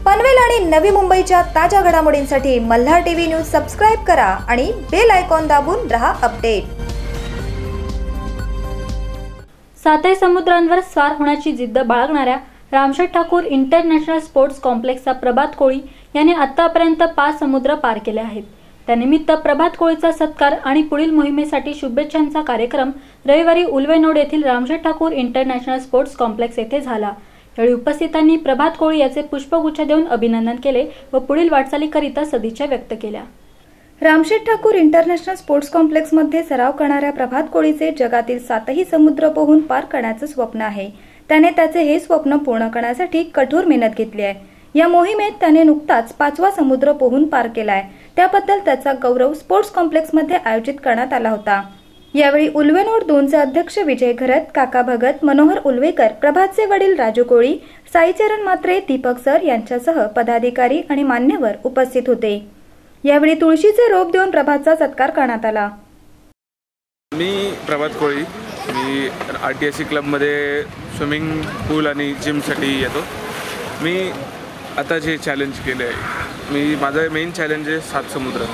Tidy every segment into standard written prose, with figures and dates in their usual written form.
पनवेल आणि नवी मुंबईच्या ताज्या घडामोडींसाठी मल्हार टीव्ही न्यूज सबस्क्राइब करा आणि बेल आयकॉन दाबून रहा अपडेट। सातही समुद्रांवर स्वार होण्याची जिद्द बाळगणाऱ्या रामशेठ ठाकूर इंटरनॅशनल स्पोर्ट्स कॉम्प्लेक्सचा प्रभात कोळी यांनी आतापर्यंत 5 समुद्र पार केले आहेत। त्यानिमित्त प्रभात कोळीचा सत्कार आणि पुढील मोहिमेसाठी शुभेच्छांचा कार्यक्रम रविवारी उल्वेनोड येथील Ramsheth Thakur international sports complex येथे झाला। यावेळी उपस्थितांनी प्रभात कोळी याचे पुष्पगुच्छ देऊन अभिनंदन केले व पुढील वाटचालीकरिता सदिच्छा व्यक्त केल्या। Ramsheth Thakur international sports complex मध्ये सराव करणाऱ्या प्रभात कोळीचे जगातील 7ही समुद्र पोहून पार करण्याचे स्वप्न आहे। त्याने त्याचे हे स्वप्न पूर्ण करण्यासाठी कठोर मेहनत घेतली आहे। या मोहिमेत त्याने नुकताच 5वा समुद्र पोहून पार केलाय। त्याबद्दल त्याचा गौरव स्पोर्ट्स कॉम्प्लेक्स मध्ये आयोजित करण्यात आला होता। यावेळी उल्वेनोड 2चे अध्यक्ष विजय घरत, काका भगत, मनोहर उल्वेकर, प्रभातचे वडील राजू कोळी, साईचरण मात्रे, दीपक सर यांच्यासह पदाधिकारी आणि मान्यवर उपस्थित होते। यावेळी तुळशीचे रोप देऊन प्रभातचा सत्कार करण्यात आला। मी प्रभात कोळी, मी RTSC क्लबमध्ये स्विमिंग पूल आणि जिमसाठी येतो। मी आता जे चॅलेंज केले आहे, माझं मेन चॅलेंज आहे 7 समुद्र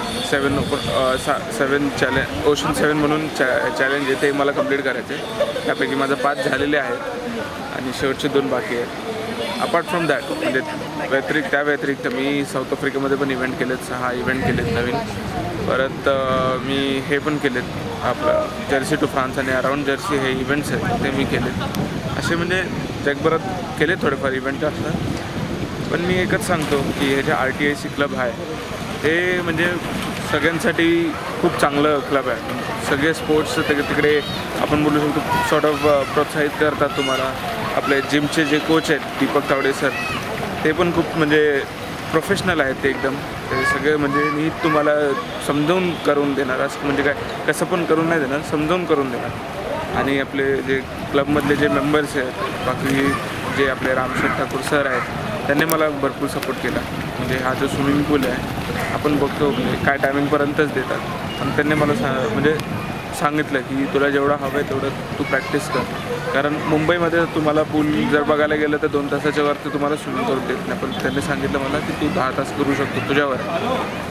7 चॅलेंज ओशन 7 म्हणून चॅलेंज आहे, ते मला कंप्लीट करायचे आहे। त्यापैकी माझं 5 झालेले आहेत आणि शेवटचे 2 बाकी आहेत। अपार्ट फ्रॉम दॅट म्हणजे त्या व्यतिरिक्त मी साऊथ आफ्रिकेमध्ये पण इव्हेंट केलेत, 6 इव्हेंट केलेत नवीन। परत मी हे पण केलेत, आपलं जर्सी टू फ्रान्स आणि अराउंड जर्सी हे इव्हेंट्स आहेत ते मी केलेत। असे म्हणजे जगभरात केले थोडेफार इव्हेंट असतात। पण मी एकच सांगतो की हे जे RTSC क्लब आहे हे म्हणजे सगळ्यांसाठी खूप चांगलं क्लब आहे। सगळे स्पोर्ट्स तिकडे आपण बोलू शकतो सॉर्ट ऑफ प्रोत्साहित करतात तुम्हाला। आपले जिमचे जे कोच आहेत दीपक तावडे सर, ते पण खूप म्हणजे प्रोफेशनल आहेत ते एकदम। ते सगळे म्हणजे नीट तुम्हाला समजावून करून देणार, असं म्हणजे काय कसं पण करून नाही देणार, समजावून करून देणार। आणि आपले जे क्लबमधले जे मेंबर्स आहेत, बाकी जे आपले रामशेठ ठाकूर सर आहेत, त्यांनी मला भरपूर सपोर्ट केला। म्हणजे हा जो स्विमिंग पूल आहे आपण बघतो म्हणजे काय टायमिंगपर्यंतच देतात, पण त्यांनी मला म्हणजे सांगितलं की तुला जेवढं हवं आहे तेवढं तू प्रॅक्टिस कर। कारण मुंबईमध्ये तुम्हाला पूल जर बघायला गेलं तर 2 तासाच्या वरती तुम्हाला स्विमिंग करून देत नाही, पण त्यांनी सांगितलं मला की तू 10 तास करू शकतो तुझ्यावर।